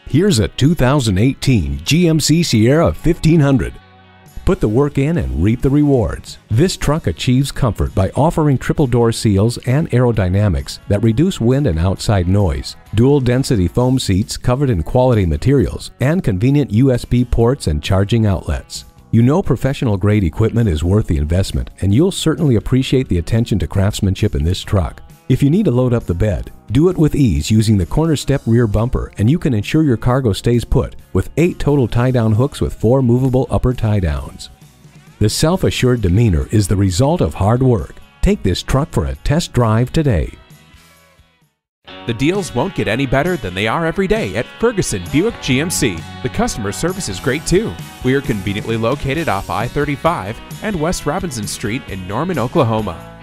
Here's a 2018 GMC Sierra 1500. Put the work in and reap the rewards. This truck achieves comfort by offering triple door seals and aerodynamics that reduce wind and outside noise, dual density foam seats covered in quality materials, and convenient USB ports and charging outlets. You know professional grade equipment is worth the investment, and you'll certainly appreciate the attention to craftsmanship in this truck. If you need to load up the bed, do it with ease using the corner step rear bumper, and you can ensure your cargo stays put with 8 total tie-down hooks with 4 movable upper tie-downs. The self-assured demeanor is the result of hard work. Take this truck for a test drive today. The deals won't get any better than they are every day at Ferguson Buick GMC. The customer service is great too. We are conveniently located off I-35 and West Robinson Street in Norman, Oklahoma.